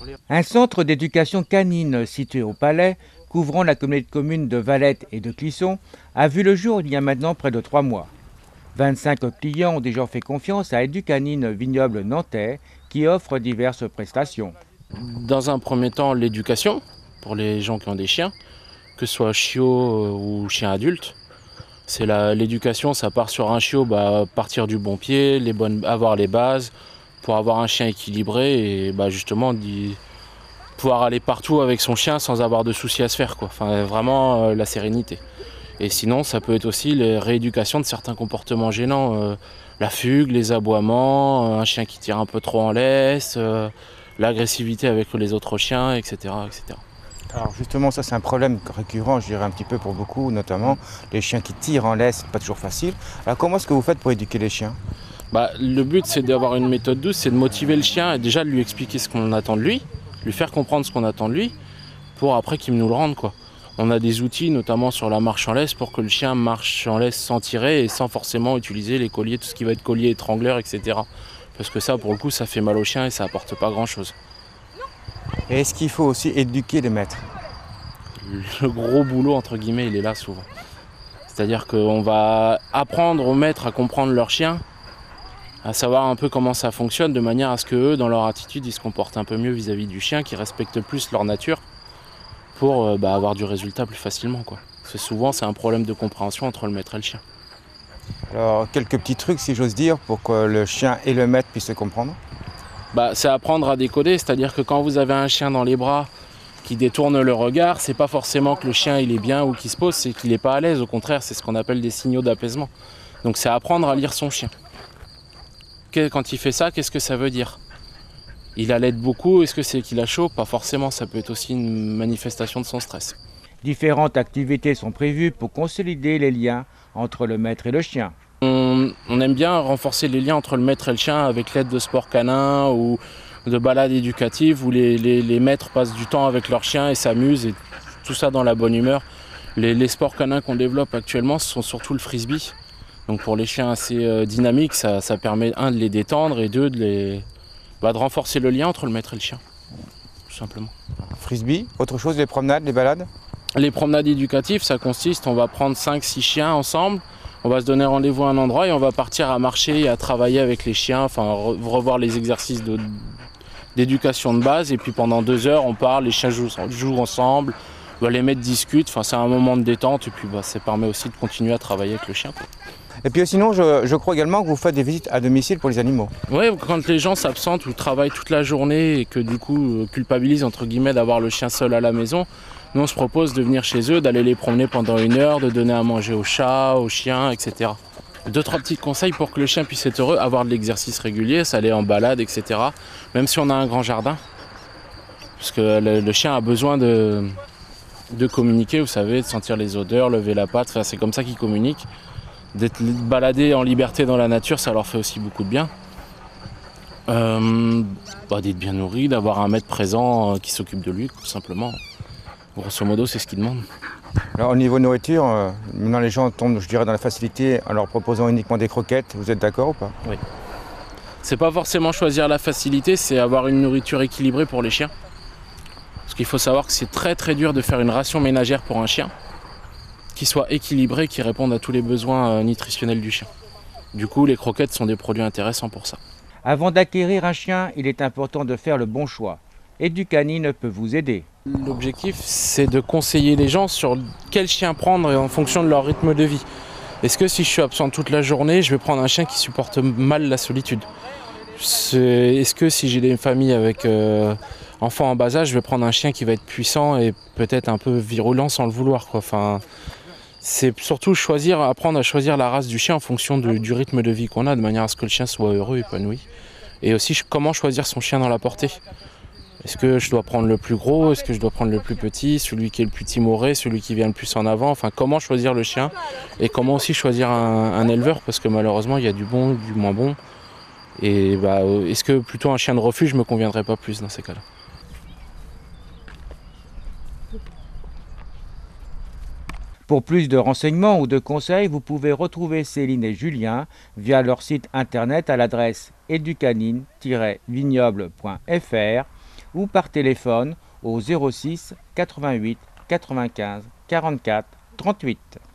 Un centre d'éducation canine situé au Palais, couvrant la communauté de communes de Valette et de Clisson, a vu le jour il y a maintenant près de 3 mois. 25 clients ont déjà fait confiance à Éducanine Vignoble Nantais qui offre diverses prestations. Dans un premier temps, l'éducation pour les gens qui ont des chiens, que ce soit chiot ou chien adulte. C'est l'éducation, ça part sur un chiot, partir du bon pied, avoir les bases pour avoir un chien équilibré et justement pouvoir aller partout avec son chien sans avoir de soucis à se faire, quoi. Enfin, vraiment la sérénité. Et sinon, ça peut être aussi la rééducation de certains comportements gênants, la fugue, les aboiements, un chien qui tire un peu trop en laisse, l'agressivité avec les autres chiens, etc., etc. Alors justement, ça c'est un problème récurrent, je dirais un petit peu pour beaucoup, notamment les chiens qui tirent en laisse, c'est pas toujours facile. Alors comment est-ce que vous faites pour éduquer les chiens? Le but c'est d'avoir une méthode douce, c'est de motiver le chien et déjà de lui expliquer ce qu'on attend de lui, lui faire comprendre ce qu'on attend de lui, pour après qu'il nous le rende, quoi. On a des outils, notamment sur la marche en laisse, pour que le chien marche en laisse sans tirer et sans forcément utiliser les colliers, tout ce qui va être collier, étrangleur, etc. Parce que ça, pour le coup, ça fait mal au chien et ça apporte pas grand-chose. Et est-ce qu'il faut aussi éduquer les maîtres? Le gros boulot, entre guillemets, il est là souvent. C'est-à-dire qu'on va apprendre aux maîtres à comprendre leur chien, à savoir un peu comment ça fonctionne, de manière à ce qu'eux, dans leur attitude, ils se comportent un peu mieux vis-à-vis du chien, qu'ils respectent plus leur nature, pour avoir du résultat plus facilement, quoi. Parce que souvent, c'est un problème de compréhension entre le maître et le chien. Alors quelques petits trucs, si j'ose dire, pour que le chien et le maître puissent se comprendre? C'est apprendre à décoder, c'est-à-dire que quand vous avez un chien dans les bras qui détourne le regard, c'est pas forcément que le chien il est bien ou qu'il se pose, c'est qu'il n'est pas à l'aise. Au contraire, c'est ce qu'on appelle des signaux d'apaisement. Donc c'est apprendre à lire son chien. Quand il fait ça, qu'est-ce que ça veut dire? Il allait beaucoup, est-ce que c'est qu'il a chaud? Pas forcément, ça peut être aussi une manifestation de son stress. Différentes activités sont prévues pour consolider les liens entre le maître et le chien. On aime bien renforcer les liens entre le maître et le chien avec l'aide de sports canins ou de balades éducatives où les maîtres passent du temps avec leur chien et s'amusent, et tout ça dans la bonne humeur. Les sports canins qu'on développe actuellement, ce sont surtout le frisbee. Donc pour les chiens assez dynamiques, ça permet de les détendre et de renforcer le lien entre le maître et le chien, tout simplement. Frisbee, autre chose, les promenades, les balades? Les promenades éducatives, ça consiste, on va prendre 5-6 chiens ensemble, on va se donner rendez-vous à un endroit et on va partir à marcher et à travailler avec les chiens, enfin revoir les exercices d'éducation de base, et puis pendant 2 heures on parle, les chiens jouent ensemble, les maîtres discutent, enfin c'est un moment de détente et puis ça permet aussi de continuer à travailler avec le chien, quoi. Et puis sinon, je crois également que vous faites des visites à domicile pour les animaux. Oui, quand les gens s'absentent ou travaillent toute la journée et que du coup culpabilisent entre guillemets d'avoir le chien seul à la maison, nous on se propose de venir chez eux, d'aller les promener pendant 1 heure, de donner à manger aux chats, aux chiens, etc. 2-3 petits conseils pour que le chien puisse être heureux: avoir de l'exercice régulier, s'aller en balade, etc. Même si on a un grand jardin, parce que le chien a besoin de communiquer, vous savez, de sentir les odeurs, lever la patte, c'est comme ça qu'il communique. D'être baladé en liberté dans la nature, ça leur fait aussi beaucoup de bien. D'être bien nourri, d'avoir un maître présent qui s'occupe de lui, tout simplement. Grosso modo, c'est ce qu'ils demandent. Alors au niveau nourriture, maintenant les gens tombent, je dirais, dans la facilité en leur proposant uniquement des croquettes. Vous êtes d'accord ou pas? Oui. C'est pas forcément choisir la facilité, c'est avoir une nourriture équilibrée pour les chiens. Parce qu'il faut savoir que c'est très très dur de faire une ration ménagère pour un chien qui soit équilibré, qui réponde à tous les besoins nutritionnels du chien. Du coup, les croquettes sont des produits intéressants pour ça. Avant d'acquérir un chien, il est important de faire le bon choix. Éducanine peut vous aider. L'objectif, c'est de conseiller les gens sur quel chien prendre en fonction de leur rythme de vie. Est-ce que si je suis absent toute la journée, je vais prendre un chien qui supporte mal la solitude? Est-ce que si j'ai des familles avec enfants en bas âge, je vais prendre un chien qui va être puissant et peut-être un peu virulent sans le vouloir, quoi. Enfin, c'est surtout apprendre à choisir la race du chien en fonction du rythme de vie qu'on a, de manière à ce que le chien soit heureux, épanoui. Et aussi comment choisir son chien dans la portée. Est-ce que je dois prendre le plus gros? Est-ce que je dois prendre le plus petit? Celui qui est le plus timoré? Celui qui vient le plus en avant? Enfin, comment choisir le chien? Et comment aussi choisir un éleveur? Parce que malheureusement, il y a du bon, du moins bon. Et est-ce que plutôt un chien de refuge me conviendrait pas plus dans ces cas-là? Pour plus de renseignements ou de conseils, vous pouvez retrouver Céline et Julien via leur site internet à l'adresse educanine-vignoble.fr ou par téléphone au 06 88 95 44 38.